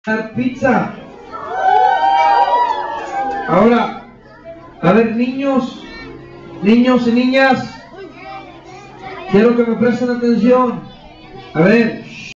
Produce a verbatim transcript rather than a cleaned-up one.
pizza. Ahora, a ver, niños, niños y niñas, quiero que me presten atención. A ver, shh.